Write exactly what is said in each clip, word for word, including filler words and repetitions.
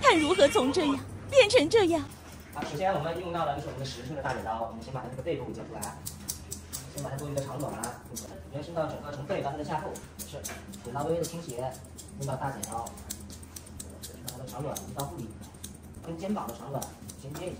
看如何从这样变成这样。 啊，首先我们用到的就是我们的十寸的大剪刀，我们先把它这个背部剪出来，先把它多余的长短延伸到整个从背到它的下部，是剪刀微微的倾斜，用到大剪刀，把它的长短移到部里，跟肩膀的长短衔接一下，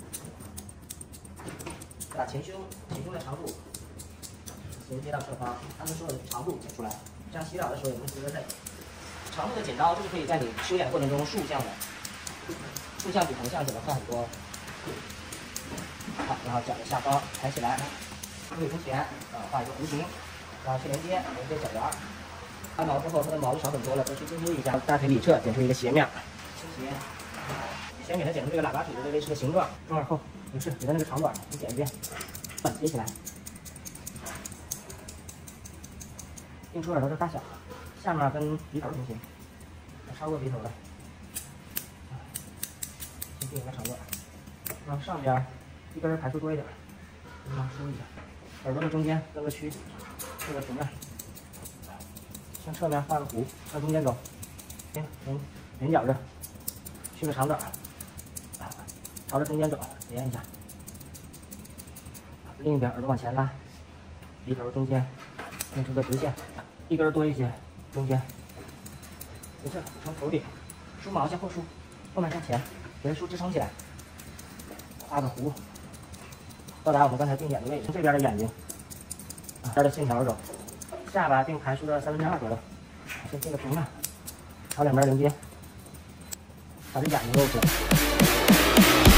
把前胸前胸的长度衔接到侧方，它们所有的长度剪出来，这样洗澡的时候也不会觉得累。长度的剪刀就是可以在你修剪的过程中竖向的。竖向比横向剪得快很多。好，然后脚的下方抬起来，对从前啊画一个弧形，然后去连接连接脚缘。按毛之后，它的毛就少很多了，再去精修一下。大腿里侧剪出一个斜面，倾斜。先给它剪出这个喇叭腿的微微是个形状，中耳后不是，给它那个长短你剪一遍，接起来，定出耳朵的大小，下面跟鼻头平行，超过鼻头的。定一个长短，然后上边一根排出多一点，往上梳一下。耳朵的中间分个区，这个平面，向侧面画个弧，向中间走，行，从圆角这去个长短，朝着中间走，连一下。另一边耳朵往前拉，鼻头中间弄出个直线，一根多一些，中间，没事，从头顶梳毛向后梳，后面向前。给它梳支撑起来，画个弧，到达我们刚才定眼的位置。从这边的眼睛，啊，这儿的线条走，下巴定排梳的三分之二左右，先定个平面，朝两边连接，把这眼睛露出来。